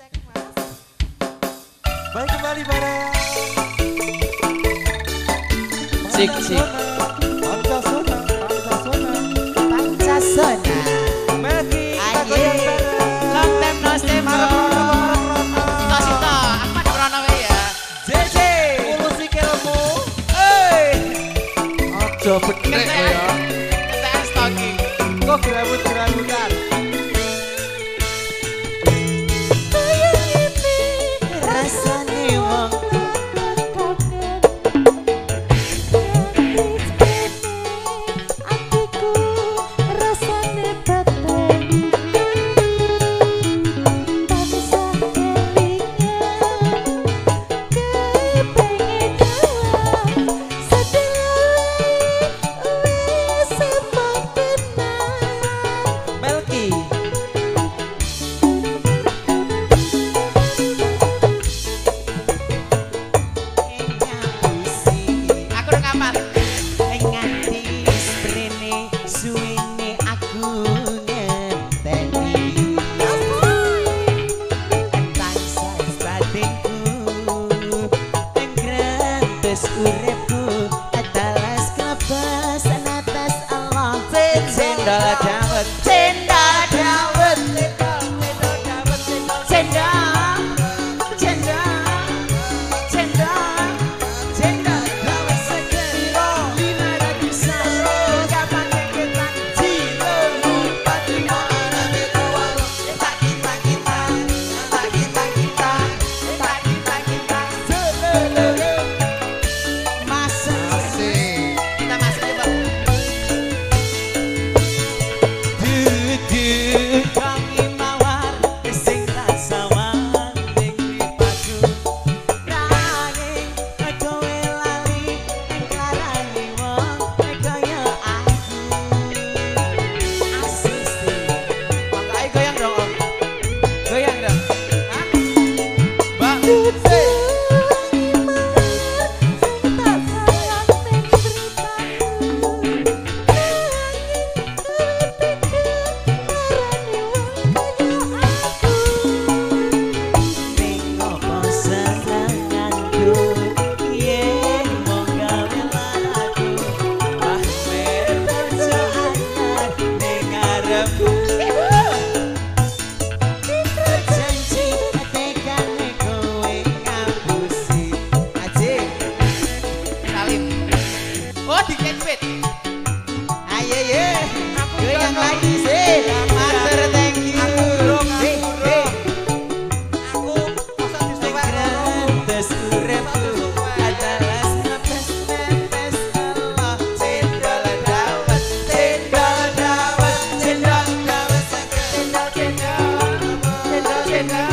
Baik kembali bareng Sik. Pancasona. Pancasona. Melki, kita Aye. goyang bareng. Long time no see, Bro. Sito, aku ada Brono ya. JJ, musik ilmu. Hei, ojo bener ya. TS Talking. Kok gerawut-gerawutan. Rasane wong Melki. aku udah kapal. Nganti sprene suwene aku ngenteni. Tansah batinku ngrantes uripku adalas kebebasan atas Allah. Cendol dawet, cendol dawet, cendol, cendol, cendol dawet segera 500 euro. Gak pakai ketan cilo, 45 orang itu walau. Tak kita, selele. Masak, kita masak ya Bang. Duduk wangi mawar sing rasa wanding dipadu. Nanging kowe lali nglarani wong kaya aku. Asisi. Makanya goyang dong Om. Goyang dong. Hah? Mbak. Oh di catfit. Ayo ye, goyang lagi sih. Master thank you. Aku masa disuwek Terus uripku adalah nepes Allah. Cendol dawet, cendol dawet, cendol dawet seger. Cendol dawet,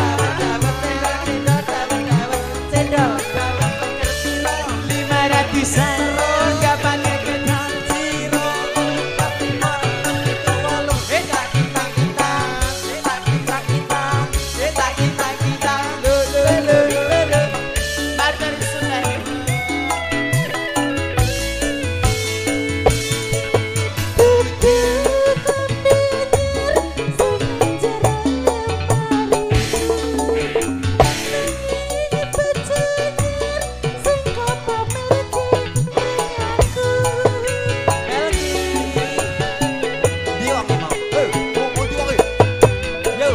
cendol dawet seger. 500 euro, gak pakai ketan ciro. 45 orang itu walau. Barter sudah. diwangi mau. Mau diwangi. Yo.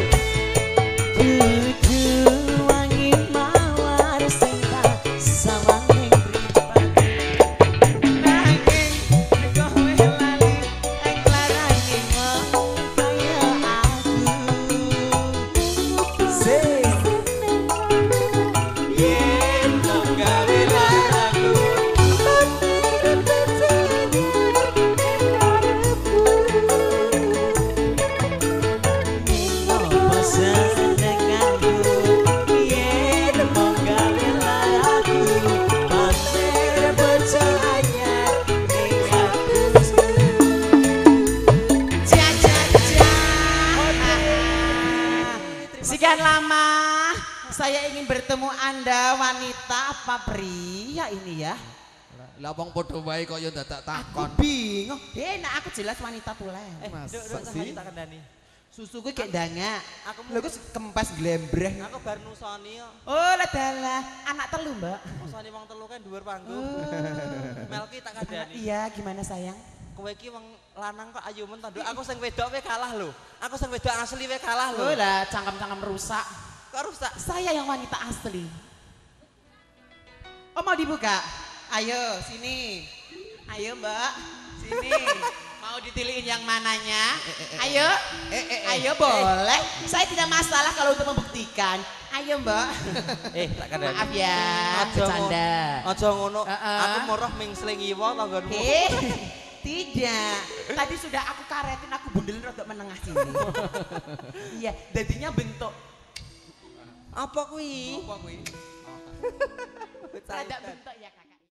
Dudu wangi mawar sing tak sawanging mripatku. Nanging kowe lali nglarani wong kaya aku. Sing yen mung gawe laraku. Apa senenganku yen mung gawe laraku. Pamer bojo anyar ning aku. Sekian lama saya ingin bertemu Anda, wanita apa pria ini ya? Lah wong padha wae kaya dadak takon. Bingung. Nah aku jelas wanita pula. Masa sih? Tak kendani. Susu kuwi kayak danga. Aku Lho ku kempes glembreh. Aku bar nusoni kok. Oh, lah dalah. Anak telu, Mbak. Nusoni wong telu kan dhuwur panggung. Melki tak kandhani. Iya, gimana sayang? Kowe iki wong lanang kok ayu men to, Nduk. Aku sing wedok wae kalah lho. Aku sing wedok asli wae kalah lho. Oh lah, cangkem-cangkem rusak. Kok rusak? Saya yang wanita asli. Oh, mau dibuka? Ayo, sini. Ayo, Mbak. Sini. Mau ditiliin yang mananya? Ayo. Ayo, boleh. Saya tidak masalah kalau untuk membuktikan. Ayo, Mbak. Tak kandhani. Maaf ya, Aja bercanda. Aja ngono. Aku moroh mingsling iwa tanggonmu. Tidak. Tadi sudah aku karetin, aku bundelin rodok menengah sini. Iya, jadinya bentuk. Apa kuwi? Apa kuwi? Rada bentuk ya, Kak.